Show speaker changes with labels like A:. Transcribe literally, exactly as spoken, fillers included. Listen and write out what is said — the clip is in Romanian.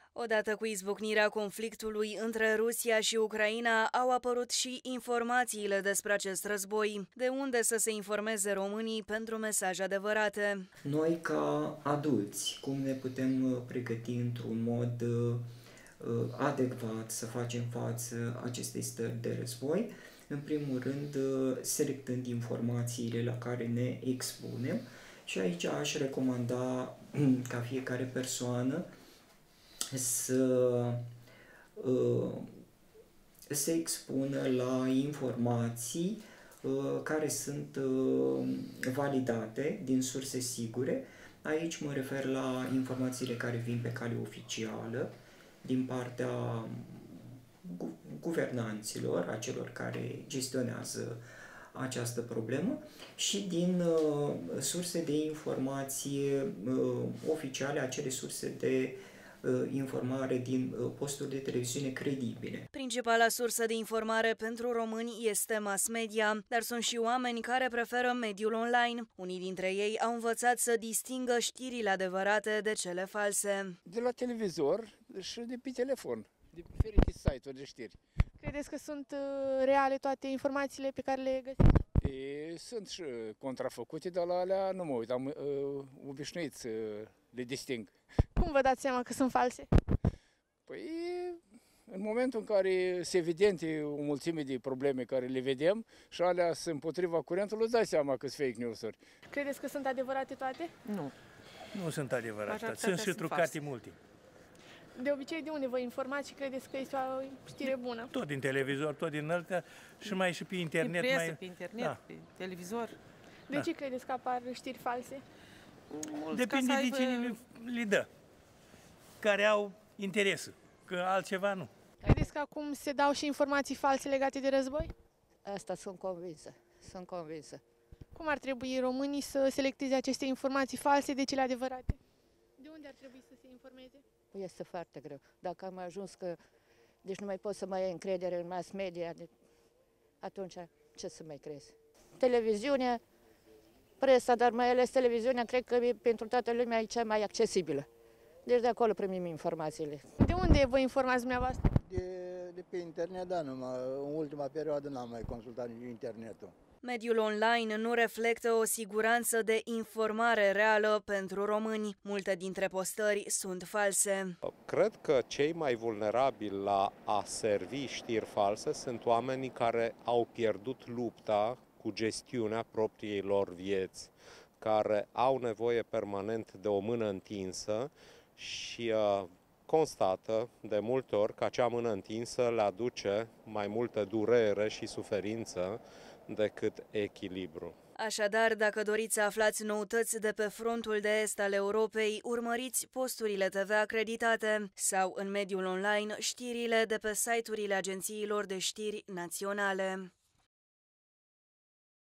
A: Odată cu izbucnirea conflictului între Rusia și Ucraina, au apărut și informațiile despre acest război. De unde să se informeze românii pentru mesaje adevărate?
B: Noi, ca adulți, cum ne putem pregăti într-un mod adecvat să facem față acestei stări de război? În primul rând, selectând informațiile la care ne expunem, și aici aș recomanda ca fiecare persoană să se expună la informații care sunt validate din surse sigure. Aici mă refer la informațiile care vin pe cale oficială din partea guvernanților, a celor care gestionează această problemă, și din uh, surse de informație uh, oficiale, acele surse de uh, informare din uh, posturi de televiziune credibile.
A: Principala sursă de informare pentru români este mass media, dar sunt și oameni care preferă mediul online. Unii dintre ei au învățat să distingă știrile adevărate de cele false.
C: De la televizor și de pe telefon, de diferite site-uri de știri.
D: Credeți că sunt uh, reale toate informațiile pe care le găsiți?
C: E, sunt și contrafăcute, dar la alea nu mă uit, am uh, obișnuit să le disting.
D: Cum vă dați seama că sunt false?
C: Păi, în momentul în care se evidente o mulțime de probleme care le vedem și alea sunt împotriva curentului, îți dai seama că sunt fake news-uri.
D: Credeți că sunt adevărate toate?
E: Nu.
F: Nu sunt adevărate, sunt și trucate multe.
D: De obicei, de unde vă informați și credeți că este o știre bună?
F: Tot din televizor, tot din altea și mai și pe internet.
E: Pe presă,
F: mai...
E: pe internet, da. Pe televizor.
D: De
F: Da.
D: ce credeți că apar știri false?
E: Mulți
F: Depinde
E: aibă...
F: de cine le dă, care au interesul, că altceva nu.
D: Credeți că acum se dau și informații false legate de război?
G: Asta sunt convinsă, sunt convinsă.
D: Cum ar trebui românii să selecteze aceste informații false de cele adevărate? De unde ar trebui să se informeze?
G: Este foarte greu. Dacă am ajuns că, deci nu mai poți să mai ai încredere în mass media, atunci ce să mai crezi? Televiziunea, presa, dar mai ales televiziunea, cred că pentru toată lumea e cea mai accesibilă. Deci de acolo primim informațiile.
D: De unde vă informați dumneavoastră?
H: De, de pe internet, da, numai în ultima perioadă n-am mai consultat internetul.
A: Mediul online nu reflectă o siguranță de informare reală pentru români. Multe dintre postări sunt false.
I: Cred că cei mai vulnerabili la a servi știri false sunt oamenii care au pierdut lupta cu gestiunea propriei lor vieți, care au nevoie permanent de o mână întinsă și uh, constată de multe ori că acea mână întinsă le aduce mai multă durere și suferință decât echilibru.
A: Așadar, dacă doriți să aflați noutăți de pe frontul de est al Europei, urmăriți posturile T V acreditate sau în mediul online știrile de pe site-urile agențiilor de știri naționale.